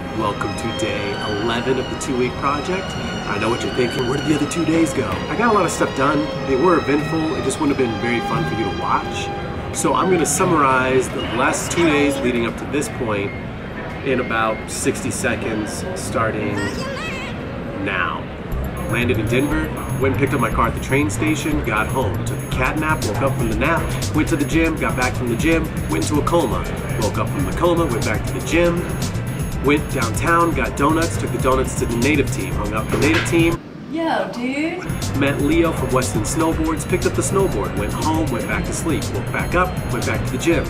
Welcome to day 11 of the 2-week project. I know what you're thinking, where did the other 2 days go? I got a lot of stuff done. They were eventful, it just wouldn't have been very fun for you to watch. So I'm gonna summarize the last 2 days leading up to this point in about 60 seconds, starting now. Landed in Denver, went and picked up my car at the train station, got home, took a cat nap, woke up from the nap, went to the gym, got back from the gym, went into a coma, woke up from the coma, went back to the gym, went downtown, got donuts, took the donuts to the native team, hung out with the native team. Yo, dude. Met Leo from Weston Snowboards, picked up the snowboard, went home, went back to sleep, woke back up, went back to the gym.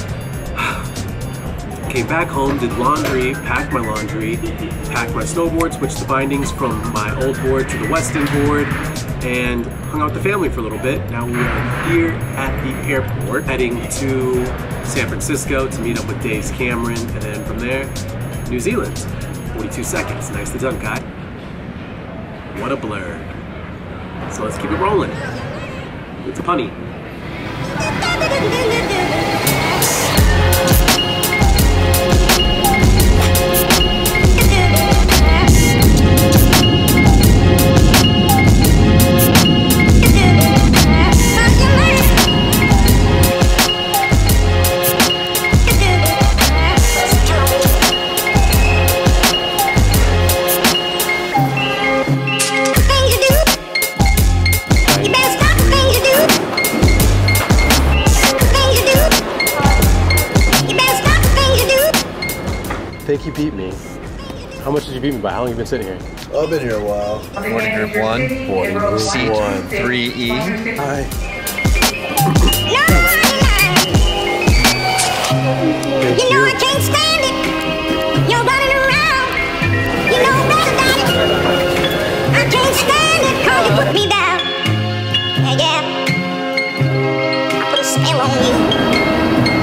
Came back home, did laundry, packed my laundry, packed my snowboard, switched the bindings from my old board to the Weston board, and hung out with the family for a little bit. Now we are here at the airport, heading to San Francisco to meet up with Dave's Cameron, and then from there, New Zealand. 42 seconds, nicely done, Kai. What a blur. So let's keep it rolling. It's a punny. I think you beat me. How much did you beat me by? How long have you been sitting here? I've been here a while. Boarding group 1, boarding group seat 3E. Hi. You know I can't stand it. You're running around. You know that about it. I can't stand it 'cause you put me down. Yeah, yeah. I put a spell on you.